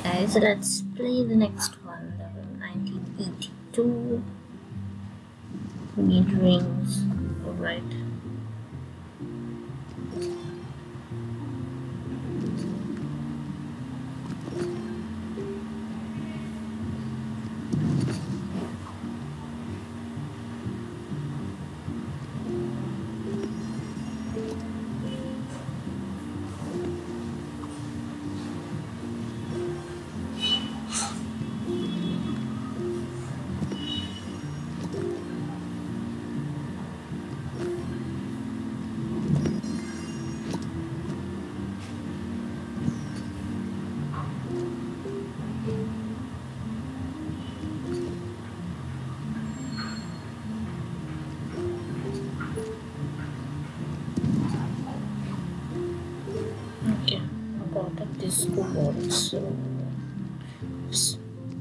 guys, let's play the next one. Level 1982. We need rings. Alright. Okay, I got a disco ball, so oops.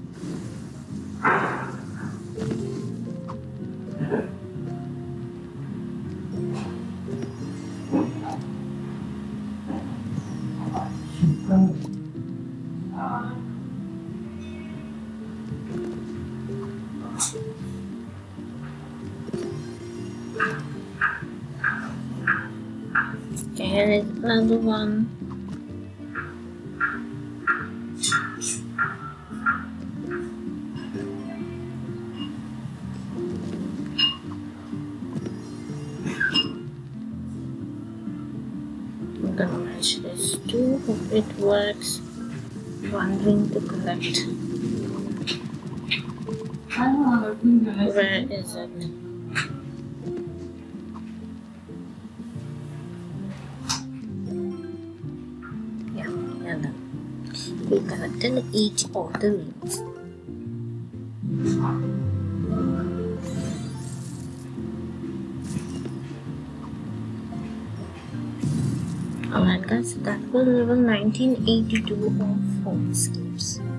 Okay, and it's another one. I'm gonna match this too. Hope it works. One ring to collect. Where is it? Yeah, done. We collected each of the rings. Alright guys, that was level 1982 of Homescapes.